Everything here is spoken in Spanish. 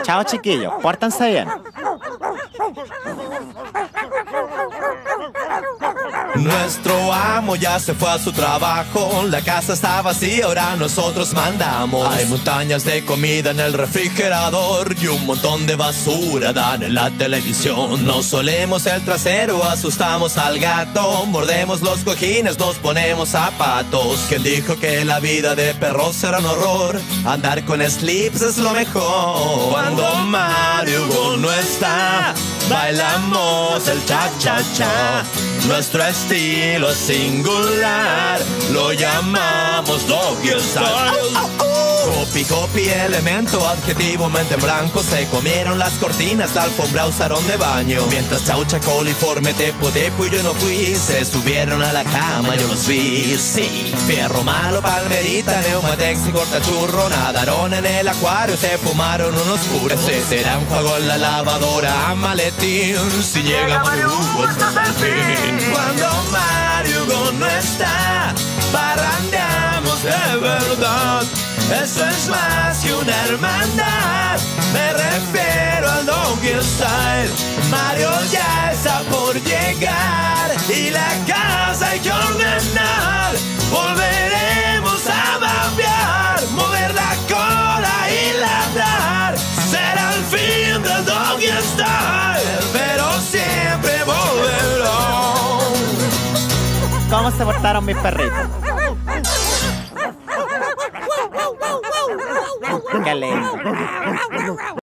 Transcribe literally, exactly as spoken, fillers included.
Chao, chiquillos, pórtense bien. Nuestro amo ya se fue a su trabajo, la casa está vacía, ahora nosotros mandamos. Hay montañas de comida en el refrigerador y un montón de basura dan en la televisión. Nos solemos el trasero, asustamos al gato, mordemos los cojines, nos ponemos zapatos. ¿Quién dijo que la vida de perros era un horror? Andar con slips es lo mejor. Cuando Mario Hugo no está, bailamos el cha-cha-cha. Nuestro estilo es singular, lo llamamos Doggy Style. Copy, copy, elemento, adjetivo, mente en blanco. Se comieron las cortinas, la alfombra usaron de baño. Mientras Chaucha, coliforme, tepo, tepo y yo no fui. Se subieron a la cama, yo los vi. Sí, fierro malo, palmerita, neumatex y cortachurro. Nadaron en el acuario, se fumaron unos puros. Ese será un juego en la lavadora, maletín. Si llega Mario Hugo, este es el fin. Cuando Mario Hugo no está, parrandeamos de verdad. Eso es más que una hermandad. Me refiero al Doggy Style. Mario ya está por llegar y la casa hay que ordenar. Volveremos a babear, mover la cola y ladrar. Será el fin del Doggy Style, pero siempre volverá. ¿Cómo se portaron mis perritos? Qué lindo.